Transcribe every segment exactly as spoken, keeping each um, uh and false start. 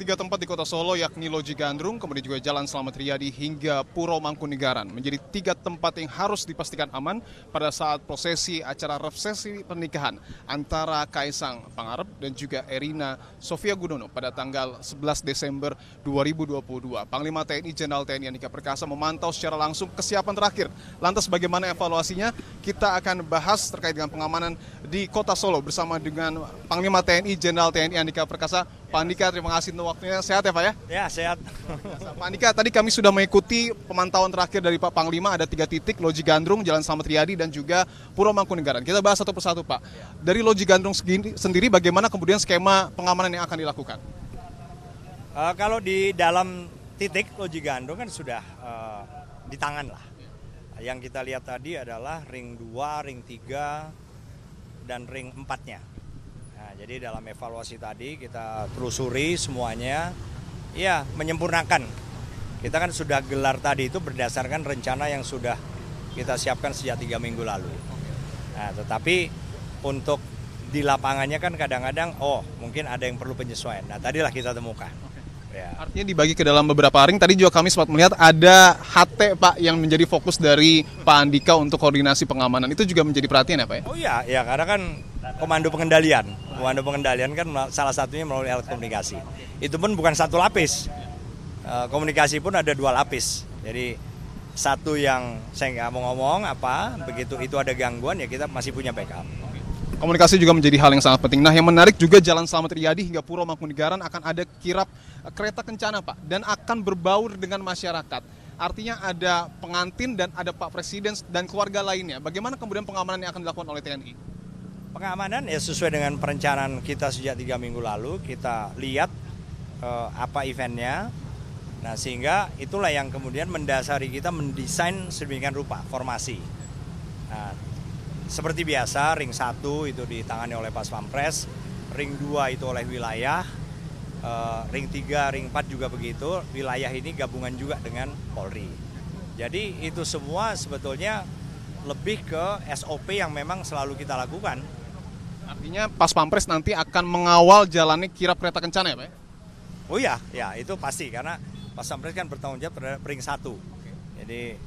Tiga tempat di kota Solo yakni Loji Gandrung, kemudian juga Jalan Slamet Riyadi hingga Puro Mangkunegaran menjadi tiga tempat yang harus dipastikan aman pada saat prosesi acara resepsi pernikahan antara Kaisang Pangarep dan juga Erina Sofia Gudono pada tanggal sebelas Desember dua ribu dua puluh dua. Panglima T N I Jenderal T N I Andika Perkasa memantau secara langsung kesiapan terakhir. Lantas bagaimana evaluasinya? Kita akan bahas terkait dengan pengamanan di kota Solo bersama dengan Panglima T N I Jenderal T N I Andika Perkasa. Pak Andika, terima kasih untuk waktunya. Sehat ya Pak ya? Ya, sehat. Pak Andika, tadi kami sudah mengikuti pemantauan terakhir dari Pak Panglima, ada tiga titik, Loji Gandrung, Jalan Slamet Riyadi, dan juga Puro Mangkunegaran. Kita bahas satu persatu Pak. Dari Loji Gandrung sendiri, bagaimana kemudian skema pengamanan yang akan dilakukan? Uh, kalau di dalam titik Loji Gandrung kan sudah uh, di tangan lah. Yang kita lihat tadi adalah ring dua, ring tiga, dan ring empatnya. Nah, jadi dalam evaluasi tadi kita telusuri semuanya, ya menyempurnakan. Kita kan sudah gelar tadi itu berdasarkan rencana yang sudah kita siapkan sejak tiga minggu lalu. Nah, tetapi untuk di lapangannya kan kadang-kadang, oh mungkin ada yang perlu penyesuaian. Nah, tadilah kita temukan. Ya. Artinya dibagi ke dalam beberapa ring. Tadi juga kami sempat melihat ada H T Pak yang menjadi fokus dari Pak Andika untuk koordinasi pengamanan. Itu juga menjadi perhatian ya Pak ya? Oh iya, ya karena kan komando pengendalian. Komando pengendalian kan salah satunya melalui alat komunikasi. Itu pun bukan satu lapis. Komunikasi pun ada dua lapis. Jadi satu yang saya nggak mau ngomong apa, begitu itu ada gangguan ya kita masih punya backup. Komunikasi juga menjadi hal yang sangat penting. Nah, yang menarik juga Jalan Slamet Riyadi hingga Puro Mangkunegaran akan ada kirap kereta kencana Pak, dan akan berbaur dengan masyarakat. Artinya ada pengantin dan ada Pak Presiden dan keluarga lainnya. Bagaimana kemudian pengamanan yang akan dilakukan oleh T N I? Pengamanan ya sesuai dengan perencanaan kita sejak tiga minggu lalu. Kita lihat eh, apa eventnya. Nah, sehingga itulah yang kemudian mendasari kita mendesain sedemikian rupa formasi. Nah, seperti biasa, ring satu itu ditangani oleh Pas Pampres, ring dua itu oleh wilayah, uh, ring tiga, ring empat juga begitu, wilayah ini gabungan juga dengan Polri. Jadi itu semua sebetulnya lebih ke S O P yang memang selalu kita lakukan. Artinya Pas Pampres nanti akan mengawal jalannya kirap kereta kencana ya Pak? Oh iya, ya itu pasti, karena Pas Pampres kan bertanggung jawab terhadap ring satu. Jadi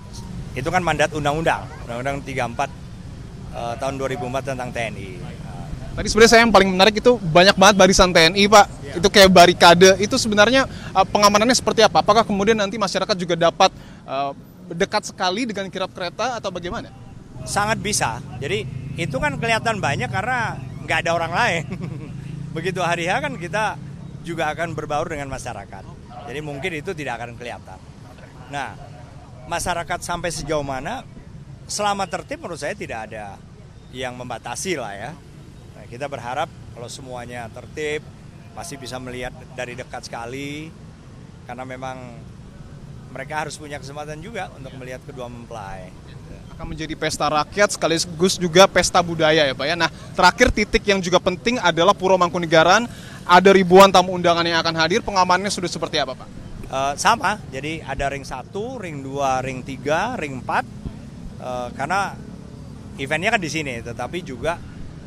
itu kan mandat undang-undang, undang-undang tiga puluh empat Uh, tahun dua ribu empat tentang T N I. Uh. Tadi sebenarnya saya yang paling menarik itu banyak banget barisan T N I Pak, ya. Itu kayak barikade, itu sebenarnya uh, pengamanannya seperti apa? Apakah kemudian nanti masyarakat juga dapat uh, dekat sekali dengan kirap kereta atau bagaimana? Sangat bisa, jadi itu kan kelihatan banyak karena nggak ada orang lain. Begitu hari H kan kita juga akan berbaur dengan masyarakat, jadi mungkin itu tidak akan kelihatan. Nah, masyarakat sampai sejauh mana? Selama tertib menurut saya tidak ada yang membatasi lah ya. Nah, kita berharap kalau semuanya tertib, masih bisa melihat dari dekat sekali, karena memang mereka harus punya kesempatan juga untuk melihat kedua mempelai. Akan menjadi pesta rakyat sekaligus juga pesta budaya ya Pak ya. Nah, terakhir titik yang juga penting adalah Puro Mangkunegaran, ada ribuan tamu undangan yang akan hadir, pengamanannya sudah seperti apa Pak? Uh, sama, jadi ada ring satu, ring dua, ring tiga, ring empat. Uh, karena eventnya kan di sini, tetapi juga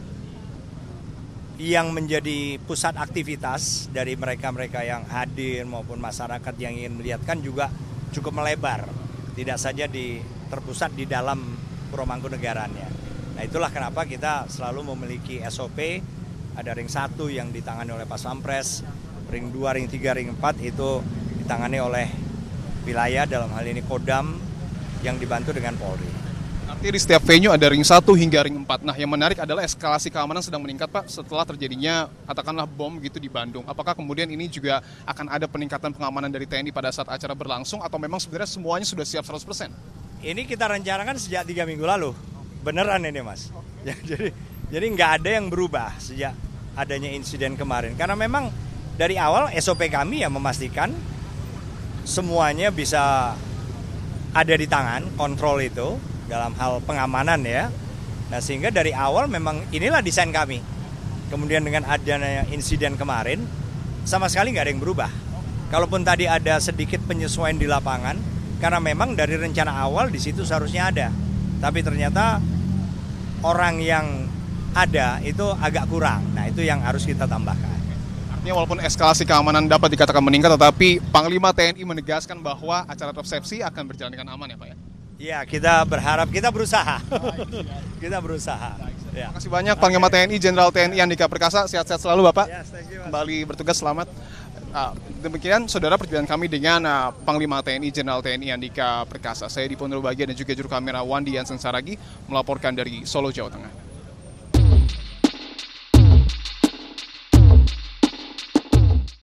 yang menjadi pusat aktivitas dari mereka-mereka yang hadir maupun masyarakat yang ingin melihat kan juga cukup melebar, tidak saja di terpusat di dalam Puro Mangkunegarannya. Nah, itulah kenapa kita selalu memiliki S O P, ada ring satu yang ditangani oleh Pas Pampres, ring dua, ring tiga, ring empat itu ditangani oleh wilayah, dalam hal ini Kodam, yang dibantu dengan Polri. Artinya di setiap venue ada ring satu hingga ring empat. Nah, yang menarik adalah eskalasi keamanan sedang meningkat Pak setelah terjadinya katakanlah bom gitu di Bandung. Apakah kemudian ini juga akan ada peningkatan pengamanan dari T N I pada saat acara berlangsung atau memang sebenarnya semuanya sudah siap seratus persen? Ini kita rencanakan sejak tiga minggu lalu. Beneran ini Mas. Ya, jadi jadi nggak ada yang berubah sejak adanya insiden kemarin. Karena memang dari awal S O P kami ya memastikan semuanya bisa ada di tangan, kontrol itu dalam hal pengamanan ya. Nah, sehingga dari awal memang inilah desain kami. Kemudian dengan adanya insiden kemarin, sama sekali nggak ada yang berubah. Kalaupun tadi ada sedikit penyesuaian di lapangan, karena memang dari rencana awal di situ seharusnya ada. Tapi ternyata orang yang ada itu agak kurang. Nah, itu yang harus kita tambahkan. Ini walaupun eskalasi keamanan dapat dikatakan meningkat, tetapi Panglima T N I menegaskan bahwa acara resepsi akan berjalan dengan aman ya Pak ya? Iya, kita berharap, kita berusaha. Kita berusaha. Ya. Terima kasih banyak Panglima T N I Jenderal T N I Andika Perkasa, sehat-sehat selalu Bapak. Yes, thank you, Mas. Kembali bertugas, selamat. Uh, demikian saudara perjumpaan kami dengan uh, Panglima T N I Jenderal T N I Andika Perkasa. Saya Dipo Nurbahagia dan juga juru kamera Wandi Yansen Saragi melaporkan dari Solo, Jawa Tengah.